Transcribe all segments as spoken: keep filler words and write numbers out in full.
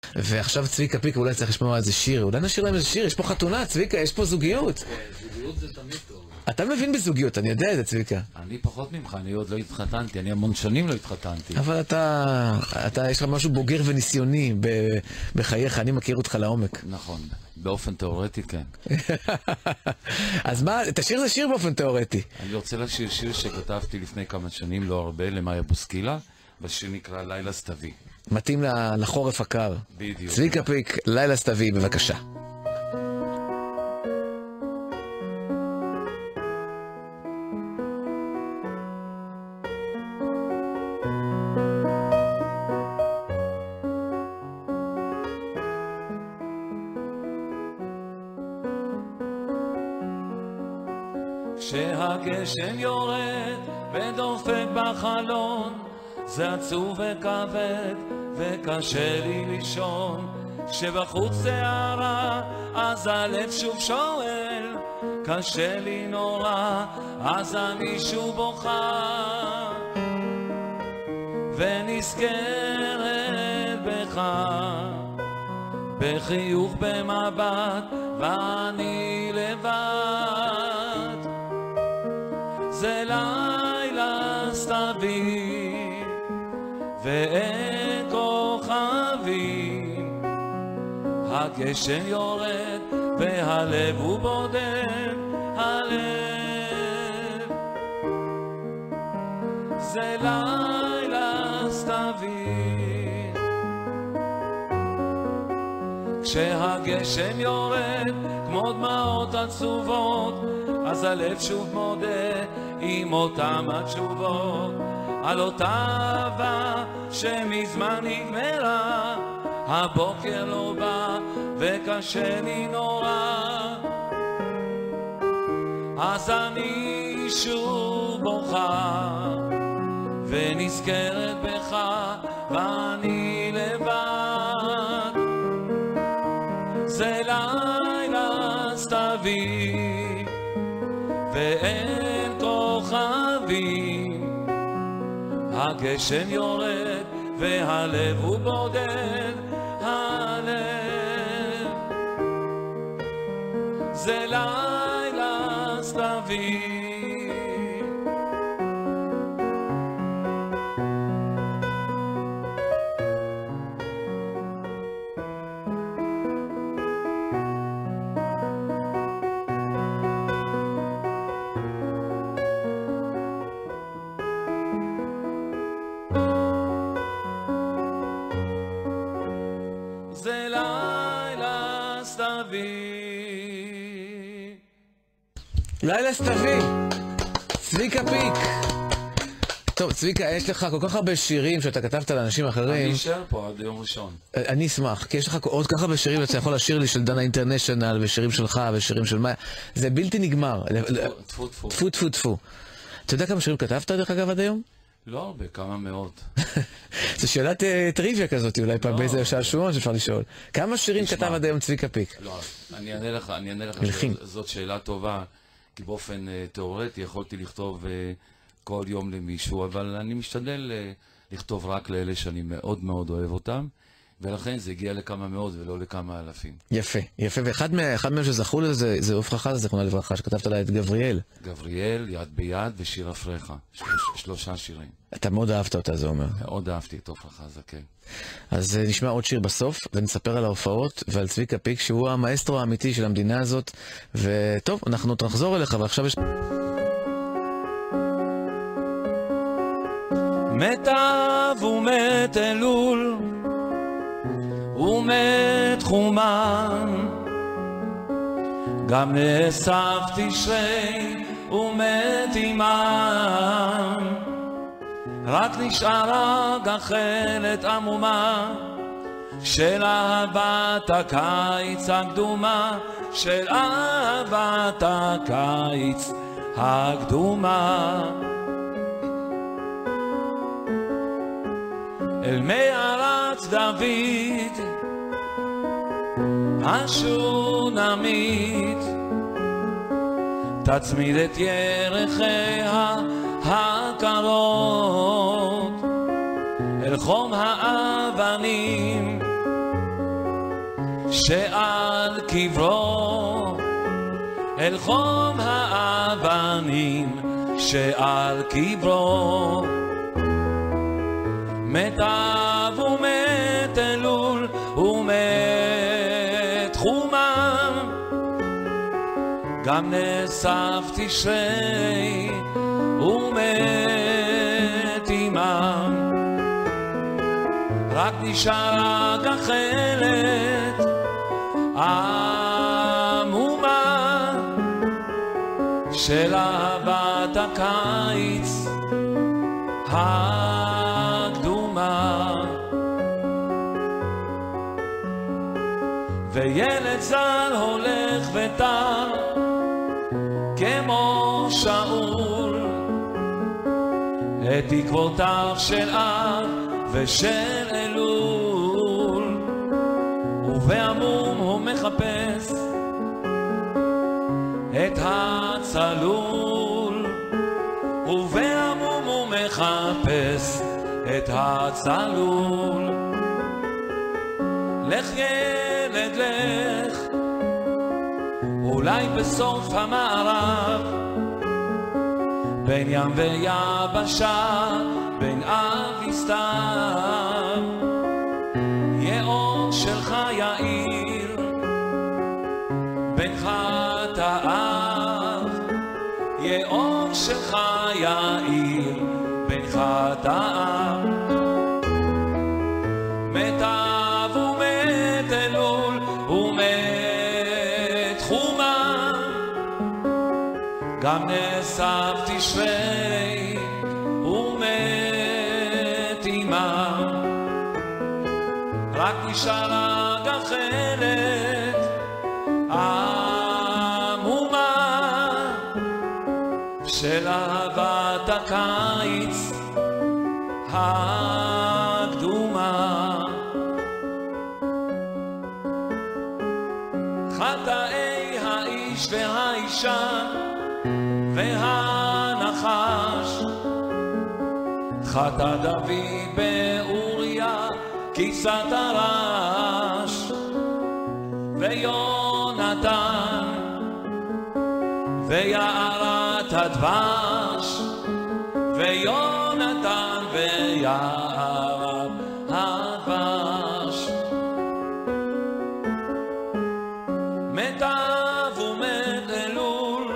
ועכשיו צביקה פיק, אולי צריך לשמוע איזה שיר, אולי נשאיר להם איזה שיר, יש פה חתונה, צביקה, יש פה זוגיות. זוגיות זה תמיד טוב. אתה מבין בזוגיות, אני יודע את זה, צביקה. אני פחות ממך, אני עוד לא התחתנתי, אני המון שנים לא התחתנתי. אבל אתה, אתה, יש לך משהו בוגר וניסיוני בחייך, אני מכיר אותך לעומק. נכון, באופן תיאורטי, כן. אז מה, תשאיר זה שיר באופן תיאורטי. אני רוצה לשיר שיר שכתבתי לפני כמה שנים, לא הרבה, למאיה בוסקילה, בשיר נקרא לילה סתווי. מתאים לחורף הקר. בדיוק. צביקה פיק, לילה סתווי, בבקשה. כשהגשם יורד ודופק בחלון, זה עצוב וכבד וקשה לי לישון. כשבחוץ שערה אז הלב שוב שואל, קשה לי נורא אז אני שוב בוכה ונזכרת בך, בחיוך במבט ואני לבד. זה לילה סתווי ואין כוכבים, הגשם יורד והלב הוא בודד, הלב. זה לילה סתווי, כשהגשם יורד כמו דמעות עצובות, אז הלב שוב מודה עם אותם התשובות על אותה אהבה שמזמן נגמרה. הבוקר לא בא וקשה לי נורא, אז אני שוב בוכה ונזכרת בך ואני לבד. זה לילה סתווי ואין כוכבים, הגשם יורד והלב הוא בודד, הלב. זה לילה סתווי. לילה סתווי, צביקה פיק. טוב, צביקה, יש לך כל כך הרבה שירים שאתה כתבת לאנשים אחרים. אני אשאר פה עד יום ראשון. אני אשמח, כי יש לך עוד כך הרבה שירים שאתה יכול לשיר לי של דנה אינטרנשיונל, ושירים שלך, ושירים של מאיה. זה בלתי נגמר. טפו טפו. טפו טפו טפו. אתה יודע כמה שירים כתבת דרך אגב עד היום? לא הרבה, כמה מאות. זו שאלת טריוויה כזאת, אולי פעם באיזה שעשועון שאפשר לשאול. כמה שירים כתב עד היום צביקה פיק? לא, אני אענה לך, אני אענה לך שזאת שאלה טובה, כי באופן תיאורטי יכולתי לכתוב כל יום למישהו, אבל אני משתדל לכתוב רק לאלה שאני מאוד מאוד אוהב אותם, ולכן זה הגיע לכמה מאות ולא לכמה אלפים. יפה, יפה, ואחד מהם שזכו לזה, זה עופרה חזה, זכרונה לברכה, שכתבת לה את גבריאל. גבריאל, יד ביד ושיר אפריך, שלושה שירים. אתה מאוד אהבת אותה, זה אומר. מאוד אהבתי את עופרה חזה, כן. אז נשמע עוד שיר בסוף, ונספר על ההופעות ועל צביקה פיק, שהוא המאסטרו האמיתי של המדינה הזאת, וטוב, אנחנו תחזור אליך, ועכשיו יש... מת אב ומת אלול ומת חומן, גם נאסף תשרי ומת אימן, רק נשארה גחלת עמומה של אהבת הקיץ הקדומה, של אהבת הקיץ הקדומה. אל מערת דוד השונמית תצמיד את ירחיה הקרות, אל חום האבנים שעל קברו, אל חום האבנים שעל קברו, מת אב ומת אלול ומת חומה, גם נסף תשרי ומת אמם, רק נשאר גחלת עמומה של אהבת הקיץ הקדומה. וילד זל הולך וטר כמו שאול את תקוותיו של אב ושל אלול, ובעמום הוא מחפש את הצלול, ובעמום הוא מחפש את הצלול. לך ילד לך, אולי בסוף המערב, בין ים ויבשה, בין אב וסתיו, יהיה אור שלך יאיר בין חטאיו, יהיה אור שלך יאיר בין חטאיו. מת אב ומת אלול ומת חומה, גם נסף תשרי ומת אמם, רק נשארה גחלת עמומה של אהבת הקיץ הקדומה. חטאי האיש והאישה והנחש, חטא דוד באוריה כיסת הרש, ויונתן ויערת הדבש, ויונתן ויערת הדבש. מת אב ומת אלול,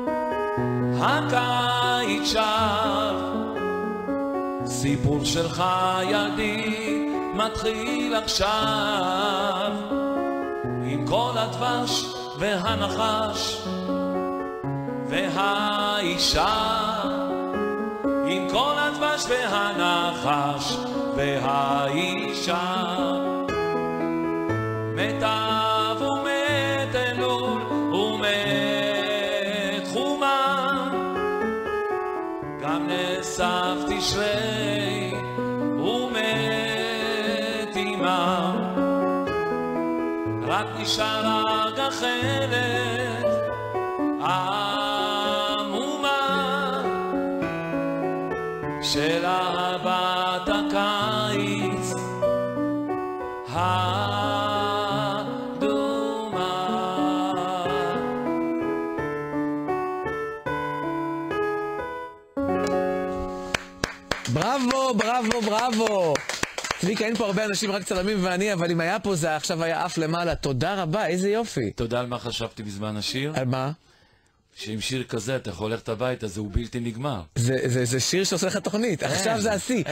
הקיץ שב, סיפור שלך ילדי מתחיל עכשיו, עם כל הדבש והנחש והאישה, עם כל הדבש והנחש והאישה. מת אב ומת אלול ומת חומה, גם נסף תשרי ומת אמם, רק נשארה גחלת עמומה של אהבת הקיץ הקדומה. בראבו, בראבו, בראבו. צביקה, אין פה הרבה אנשים, רק צלמים ואני, אבל אם היה פה זה עכשיו היה אף למעלה. תודה רבה, איזה יופי. תודה על מה חשבתי בזמן השיר. על מה? שעם שיר כזה אתה יכול ללכת הביתה, זה הוא בלתי נגמר. זה, זה, זה שיר שעושה לך תוכנית, עכשיו זה השיא.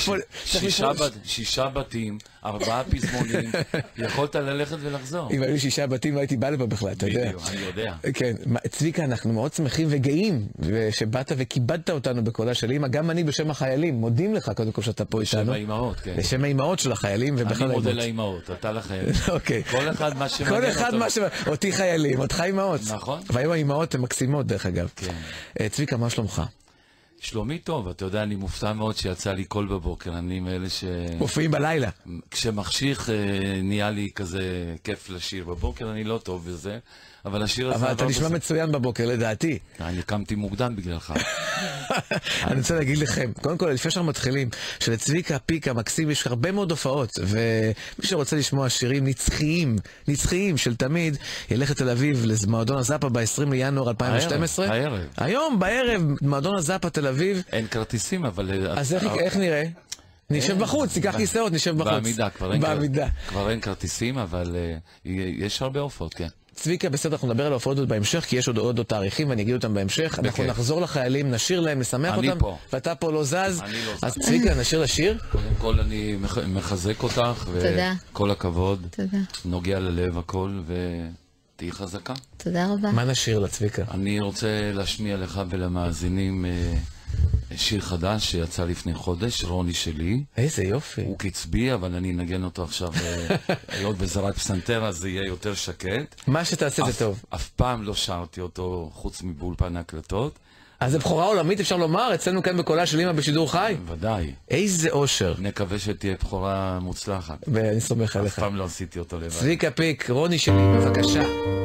שישה בתים, ארבעה פזמונים, יכולת ללכת ולחזור. אם היו לי שישה בתים לא הייתי בא לפה בכלל, אתה יודע. בדיוק, אני יודע. כן, צביקה, אנחנו מאוד שמחים וגאים שבאת וכיבדת אותנו בקולה של אמא, גם אני בשם החיילים, מודים לך קודם כל שאתה פה איתנו. בשם האימהות, כן. בשם האימהות של החיילים ובכלל האימהות. אני מודה לאימהות, אתה לחיילים. אוקיי. כל אחד מה שמעניין אותו. כל אחד מה שמעניין, אותי חיילים, אותך אימהות. נכון. והיום האימהות הן מקסימות דרך אגב. כן. צביקה, מה שלומך? שלומי טוב, אתה יודע, אני מופתע מאוד שיצא לי קול בבוקר, אני מאלה ש... מופיעים בלילה. כשמחשיך נהיה לי כזה כיף לשיר בבוקר, אני לא טוב בזה, אבל השיר הזה... אבל אתה נשמע מצוין בבוקר, לדעתי. אני קמתי מוקדם בגללך. אני רוצה להגיד לכם, קודם כל, לפני שאנחנו מתחילים, שלצביקה פיק המקסים יש הרבה מאוד הופעות, ומי שרוצה לשמוע שירים נצחיים, נצחיים של תמיד, ילך לתל אביב למועדון הזאפה ב-עשרים לינואר אלפיים ושתים עשרה. הערב. היום, בערב, מועדון הזאפה תל אביב. אין כרטיסים, אבל... אז איך נראה? נשב בחוץ, תיקח כיסאות, נשב בחוץ. בעמידה, כבר אין, בעמידה. כבר אין כרטיסים, אבל uh, יש הרבה הופעות, כן. צביקה, בסדר, אנחנו נדבר על ההופעות בהמשך, כי יש עוד עוד תאריכים ואני אגיד אותם בהמשך. בכיף. אנחנו נחזור לחיילים, נשיר להם, נשמח אותם. פה. ואתה פה לא זז. אני לא זז. אז צביקה, נשיר לשיר. קודם כל אני מחזק אותך, וכל הכבוד. תודה. נוגע ללב הכל, ותהי חזקה. תודה רבה. מה נשיר לצביקה? אני רוצה להשמיע לך ולמאזינים... שיר חדש שיצא לפני חודש, רוני שלי. איזה יופי. הוא קצבי, אבל אני אנגן אותו עכשיו, היות וזה רק פסנתר, אז זה יהיה יותר שקט. מה שתעשה זה טוב. אף פעם לא שרתי אותו חוץ מבאולפן ההקלטות. אז זה בחורה עולמית, אפשר לומר, אצלנו כאן בקולה של אמא בשידור חי. ודאי. איזה אושר. נקווה שתהיה בחורה מוצלחת. ואני סומך עליך. אף פעם לא עשיתי אותו לבד. צביקה פיק, רוני שלי, בבקשה.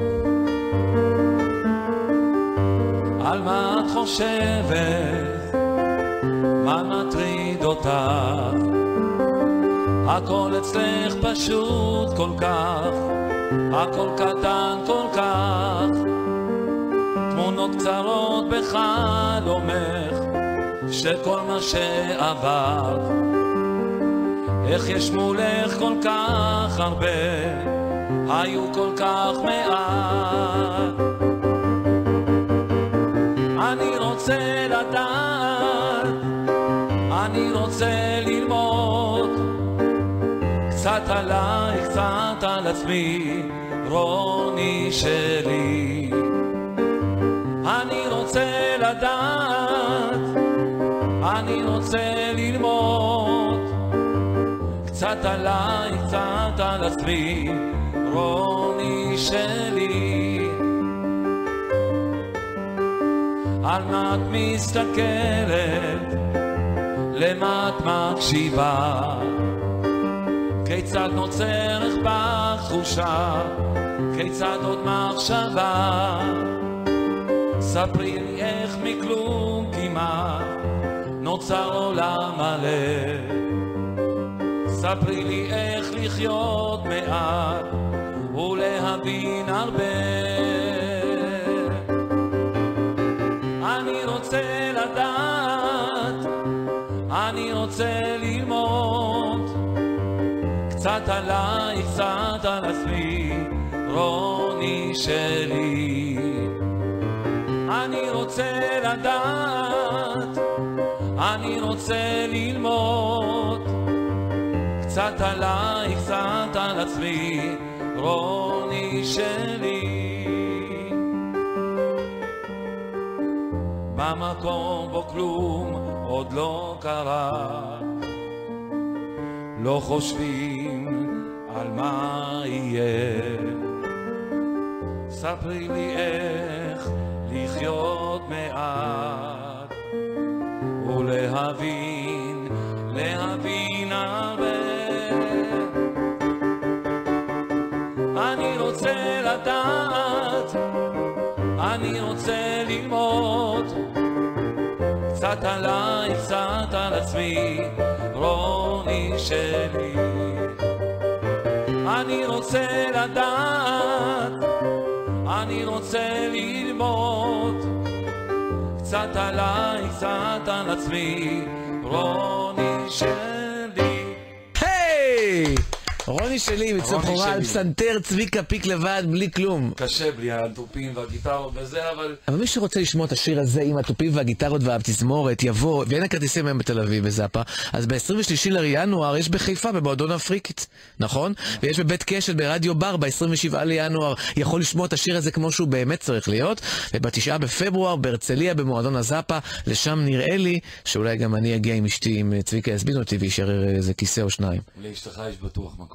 על מה את חושבת? מה מטריד אותך? הכל אצלך פשוט כל כך, הכל קטן כל כך, תמונות קצרות בחלומך שכל מה שעבר, איך יש מולך כל כך הרבה, היו כל כך מעט. אני רוצה לדעת, אני רוצה ללמוד קצת עליי, קצת על עצמי, רוני שלי. אני רוצה לדעת, אני רוצה ללמוד קצת עליי, קצת על עצמי, רוני שלי. על מה את מסתכלת? למה את מקשיבה? כיצד נוצרת בך תחושה? כיצד עוד מחשבה? ספרי לי איך מכלום כמעט נוצר עולם מלא. ספרי לי איך לחיות מעט ולהבין הרבה. אני רוצה לדעת, אני רוצה ללמוד קצת עליי, קצת על עצמי, רוני שלי. אני רוצה לדעת, אני רוצה ללמוד קצת עליי, קצת על עצמי, רוני שלי. במקום בו כלום עוד לא קרה, לא חושבים על מה יהיה. ספרי לי איך לחיות מעט ולהבין, להבין הרבה. אני רוצה לדעת, אני רוצה ללמוד קצת עליי, קצת על עצמי, רוני שלי. אני רוצה לדעת, אני רוצה ללמוד קצת עליי, קצת על עצמי, רוני שלי. היי! רוני שלי, מצב חורה על פסנתר, צביקה פיק לבד, בלי כלום. קשה בלי הטופים והגיטרות וזה, אבל... אבל מי שרוצה לשמוע את השיר הזה עם הטופים והגיטרות והתזמורת, יבוא, ואין הכרטיסים היום בתל אביב בזאפה, אז ב-עשרים ושלישי לינואר יש בחיפה, במועדון אפריקית, נכון? ויש בבית קשת ברדיו בר, ב-עשרים ושבעה לינואר, יכול לשמוע את השיר הזה כמו שהוא באמת צריך להיות, ובתשעה בפברואר, בהרצליה, במועדון הזאפה, לשם נראה לי, שאולי גם אני אגיע עם אשתי, עם צביקה יזמין אותי וישאר איזה כיסא או שניים. לאשתך יש בטוח מקום.